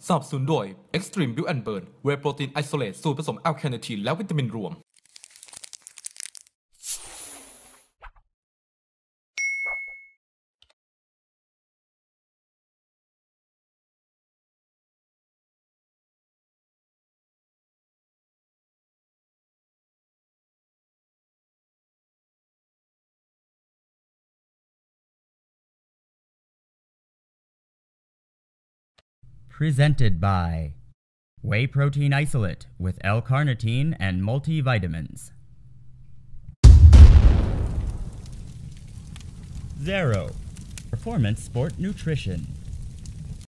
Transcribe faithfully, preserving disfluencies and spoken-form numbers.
สนับสนุนโดย Extreme Build and Burn Whey Protein Isolate สูตรผสมแอลคาเนทีนและวิตามินรวม Presented by Whey Protein Isolate with L-carnitine and multivitamins. Zero Performance Sport Nutrition.